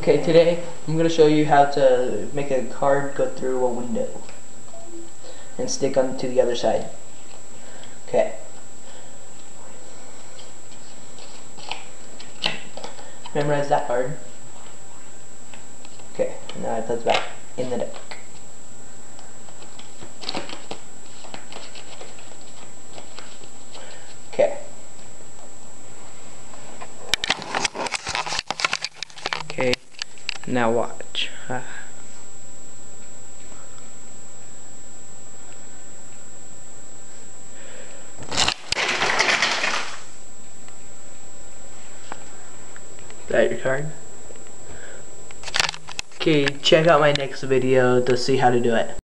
Okay, today I'm going to show you how to make a card go through a window and stick onto the other side. Okay. Memorize that card. Okay, now it puts back in the deck. Okay. Okay, now watch. Is that your card? Okay, check out my next video to see how to do it.